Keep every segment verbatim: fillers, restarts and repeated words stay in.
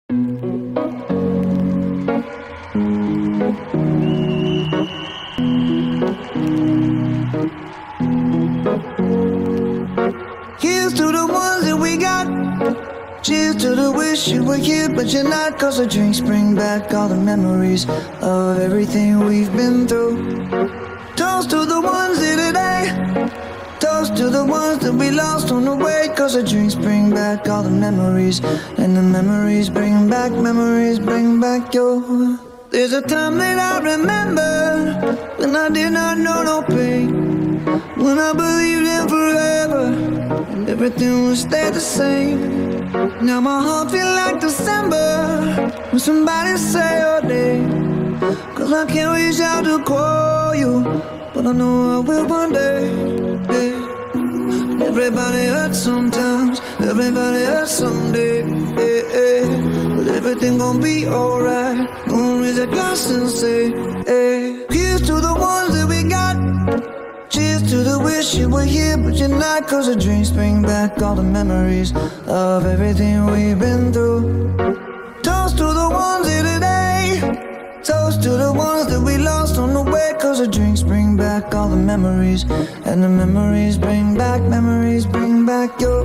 Here's to the ones that we got. Cheers to the wish you were here but you're not. Cause the drinks bring back all the memories of everything we've been through. Toast to the ones here today. Toast to the ones that we lost on the way. Cause the drinks bring back all the memories. And the memories bring back, memories bring back your. There's a time that I remember when I did not know no pain, when I believed in forever and everything would stay the same. Now my heart feel like December when somebody say your name. Cause I can't reach out to call you, but I know I will one day. Hey. Everybody hurts sometimes, everybody hurts someday. Hey, hey. But everything gon' be alright. Gonna raise a glass and say, hey. Here's to the ones that we got. Cheers to the wish you were here but you're not. Cause the drinks bring back all the memories of everything we've been through. Toast to the ones here today. Toast to the ones that we lost on the way. Cause the drinks bring back all the memories. And the memories bring back, memories bring back your.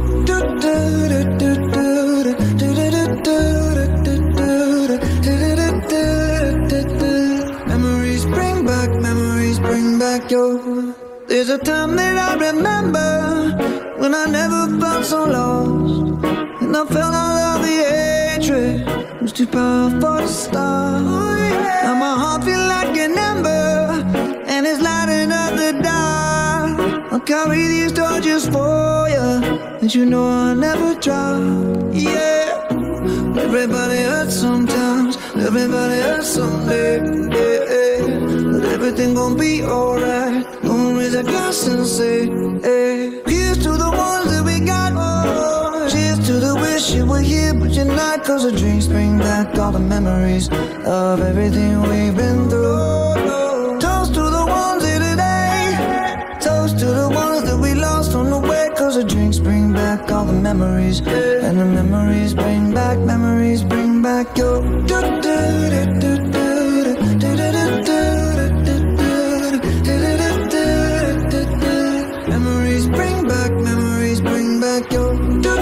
Memories bring back, memories bring back your. There's a time that I remember when I never felt so lost, and I felt all of the hatred was too powerful to stop. Now my heart feel like an ember and it's lighting up the dark. I'll carry these torches for you that you know I'll never drop. Yeah. Everybody hurts sometimes, everybody hurts someday. Yeah, yeah. But everything gon' be alright. Gonna raise a glass and say, hey. Here's to the ones that we got. Oh, cheers to the wish you were here but you're not. Cause the drinks bring back all the memories of everything we've been through. Toast to the ones here today. Toast to the ones that we lost on the way. Cause the drinks bring back all the memories. And the memories bring back, memories bring back your. Memories bring back, memories bring back your.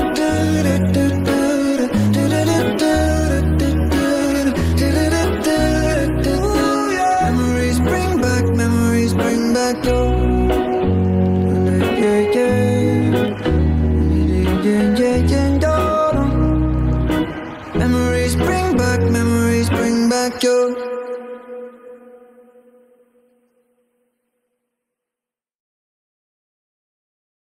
Memories bring back, memories bring back your. Yeah, yeah, yeah, yeah. Memories bring back, memories bring back your.